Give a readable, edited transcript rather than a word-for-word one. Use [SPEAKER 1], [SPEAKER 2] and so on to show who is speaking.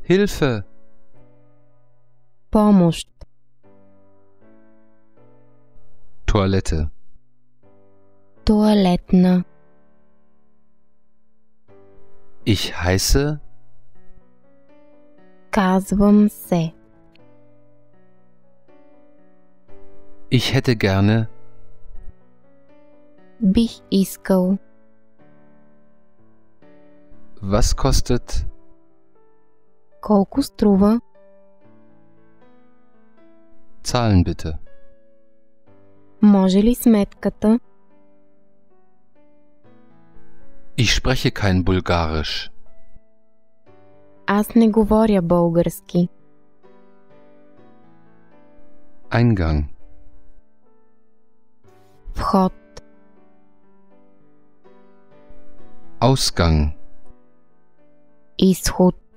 [SPEAKER 1] Hilfe!
[SPEAKER 2] Помощ.
[SPEAKER 1] Toilette.
[SPEAKER 2] Туалетна.
[SPEAKER 1] Ich heiße
[SPEAKER 2] Казвам се.
[SPEAKER 1] Ich hätte gerne
[SPEAKER 2] Бих искал.
[SPEAKER 1] Was kostet
[SPEAKER 2] Колко струва?
[SPEAKER 1] Zahlen bitte.
[SPEAKER 2] Може ли сметката?
[SPEAKER 1] Ich spreche kein Bulgarisch.
[SPEAKER 2] Аз не говоря български.
[SPEAKER 1] Eingang.
[SPEAKER 2] Вход.
[SPEAKER 1] Ausgang.
[SPEAKER 2] Изход.